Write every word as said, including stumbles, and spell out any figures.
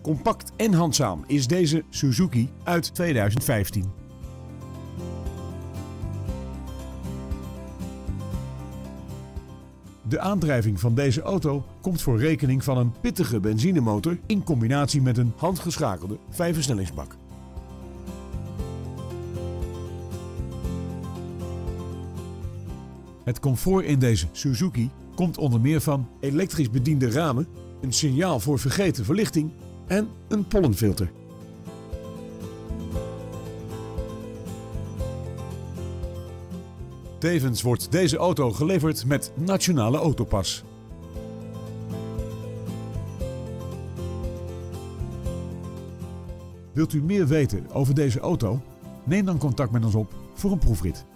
Compact en handzaam is deze Suzuki uit tweeduizend vijftien. De aandrijving van deze auto komt voor rekening van een pittige benzinemotor in combinatie met een handgeschakelde vijfversnellingsbak. Het comfort in deze Suzuki komt onder meer van elektrisch bediende ramen, een signaal voor vergeten verlichting en een pollenfilter. Tevens wordt deze auto geleverd met Nationale Autopas. Wilt u meer weten over deze auto? Neem dan contact met ons op voor een proefrit.